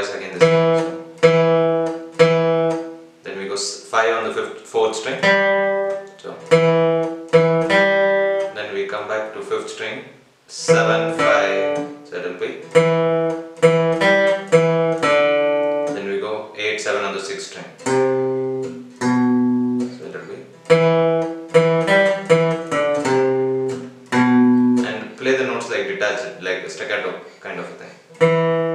twice again this one. So then we go 5 on the 4th string. So then we come back to 5th string, 7, 5. So it will be. Then we go 8, 7 on the 6th string. So it will be. And play the notes like detached, like staccato kind of a thing.